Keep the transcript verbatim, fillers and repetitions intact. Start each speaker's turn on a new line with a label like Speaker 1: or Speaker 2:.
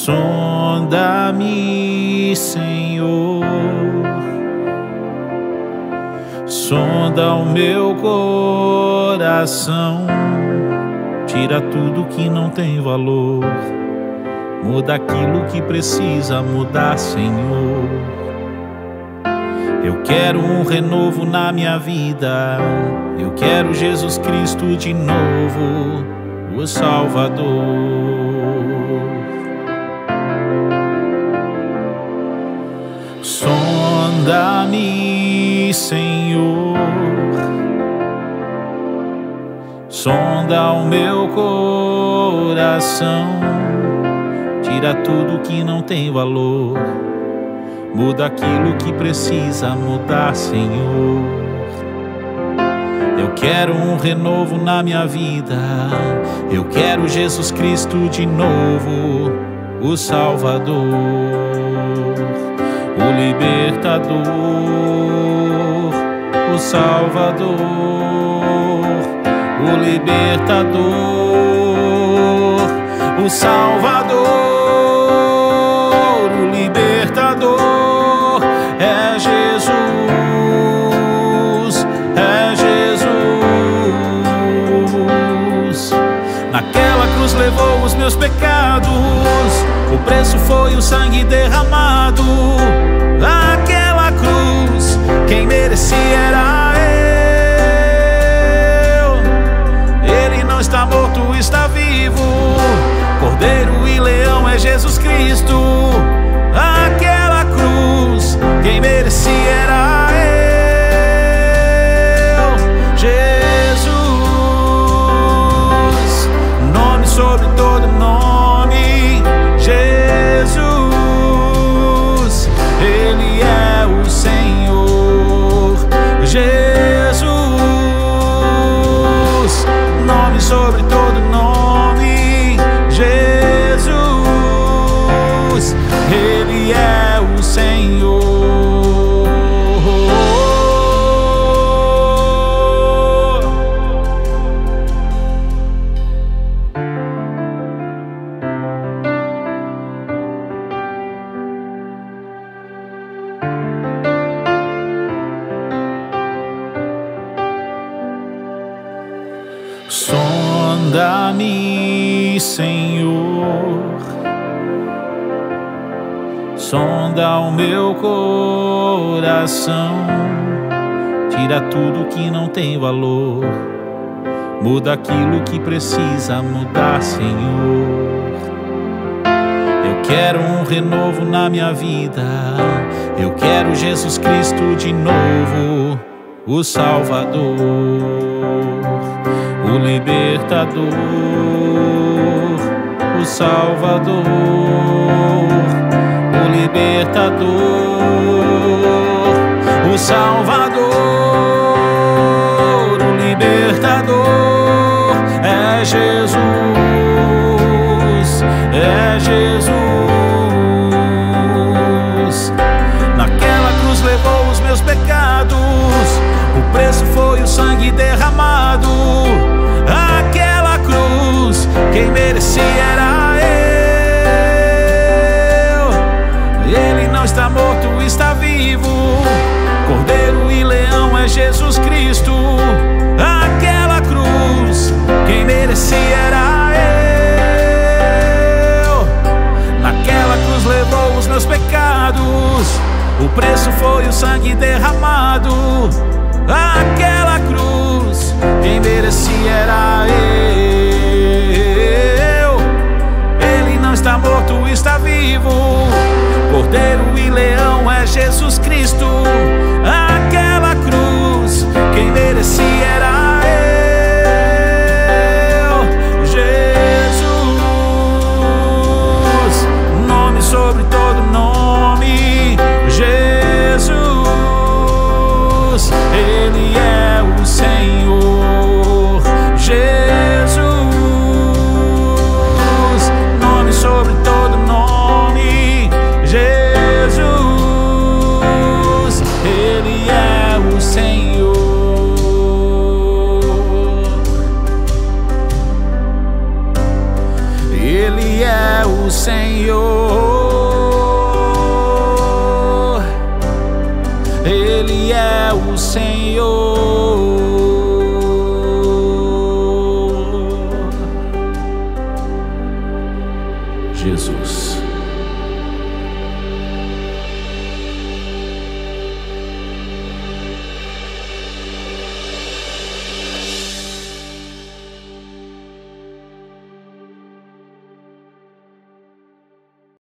Speaker 1: Sonda-me, Senhor, sonda o meu coração, tira tudo que não tem valor, muda aquilo que precisa mudar, Senhor. Eu quero um renovo na minha vida, eu quero Jesus Cristo de novo, o Salvador. Sonda-me, Senhor, sonda o meu coração, tira tudo que não tem valor, muda aquilo que precisa mudar, Senhor. Eu quero um renovo na minha vida, eu quero Jesus Cristo de novo, o Salvador, o libertador, o Salvador, o libertador, o Salvador, o libertador é Jesus, é Jesus. Naquela cruz levou os meus pecados, o preço foi o sangue derramado. Aquela cruz, quem merecia era eu. Ele não está morto, está vivo. Cordeiro e leão é Jesus Cristo. Aquela cruz, quem merecia era eu. Jesus, nome sobre todo nome. Jesus, Ele é o Senhor. Jesus, nome sobre todo nome. Jesus, Ele é o Senhor. Sonda-me, Senhor, sonda o meu coração, tira tudo que não tem valor, muda aquilo que precisa mudar, Senhor. Eu quero um renovo na minha vida, eu quero Jesus Cristo de novo, o Salvador, o libertador, o Salvador, o libertador, o Salvador, o libertador é Jesus, é Jesus. Naquela cruz levou os meus pecados, o preço foi o sangue derramado. Aquela cruz, quem merecia era eu. Ele não está morto, está vivo. Cordeiro e leão é Jesus Cristo. Aquela cruz, quem merecia era eu. Naquela cruz levou os meus pecados, o preço foi o sangue derramado. Aquela cruz, quem merecia era eu. Ele não está morto, está vivo. Cordeiro e leão é Jesus Cristo. Aquela cruz, quem merecia era eu. Jesus, nome sobre todo nome. Jesus, Ele é o Senhor. Jesus, nome sobre todo nome. Jesus, Ele é o Senhor. Ele é o Senhor.